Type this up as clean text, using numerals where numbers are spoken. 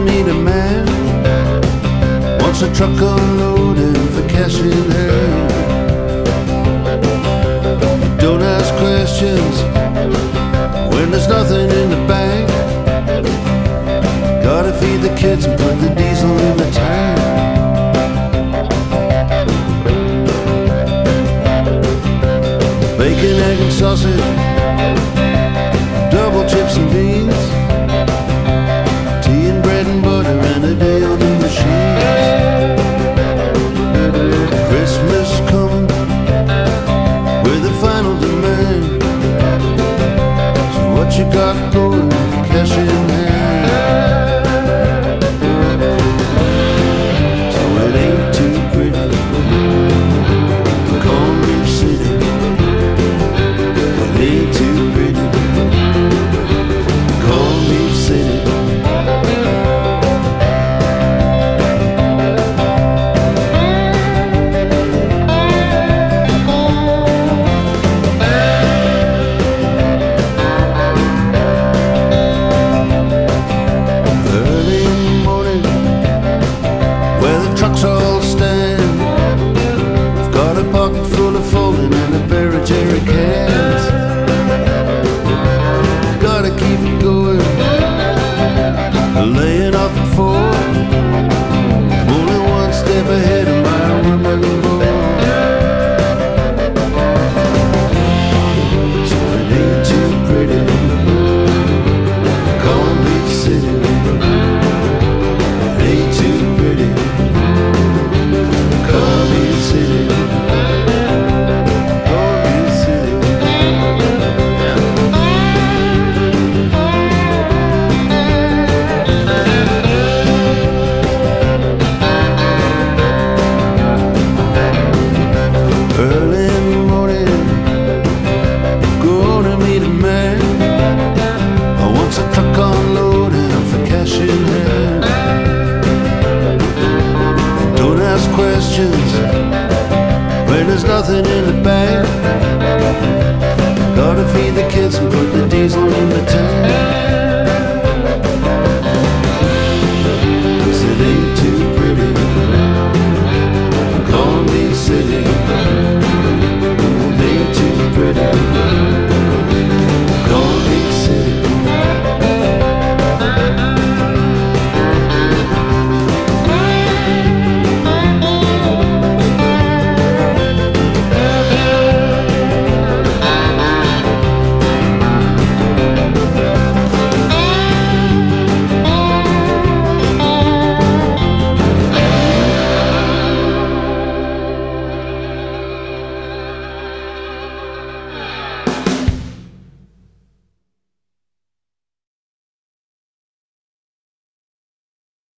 to meet a man, wants a truck unloaded for cash in hand. Don't ask questions when there's nothing in the bank. Gotta feed the kids and put the diesel in the tank. Bacon, egg and sausage, double chips and beans, tea and bread and butter and a day on the machines. Christmas coming with a final demand. So what you got going for cash in hand? So it ain't too pretty, Corn Beef City. It ain't too pretty, Corn Beef City. Early in the morning, where the trucks all stand, we've got a pocket full of folding and a pair of jerry cans. Gotta keep it going, laying